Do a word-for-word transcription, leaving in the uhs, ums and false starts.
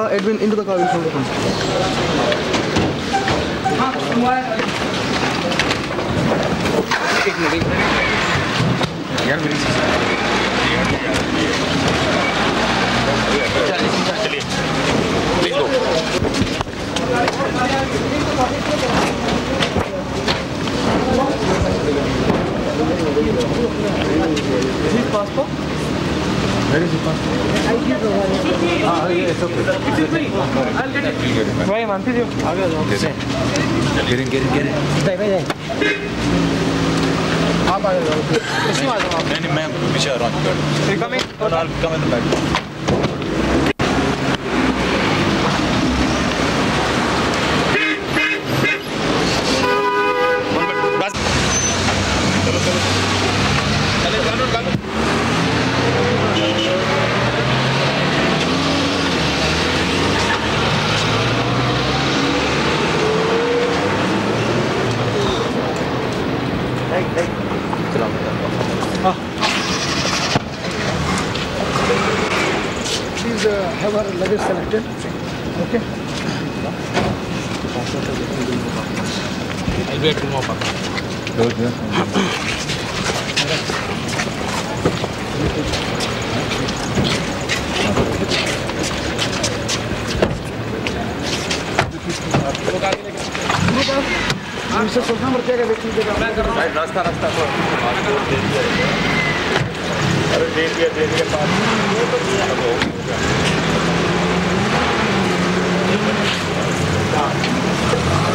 car, Edwin, into the car, in front of him. Please go. Is his passport? Where is his passport? Ah, yeah, it's okay. It's with me. I'll get it. Why, man? Get in, get in, get in. Stay, stay, stay. आप आ जाओ। किसी में आ जाओ आप। नहीं नहीं मैं पीछे आ रहा हूँ। Come in. I'll come in the back. Please uh, have our luggage selected. Okay. I'll be at tomorrow. Good, yeah. Mister Sultan पर क्या क्या व्यक्ति देगा? रास्ता रास्ता पर अरे दे दिया दे दिया पास हो गया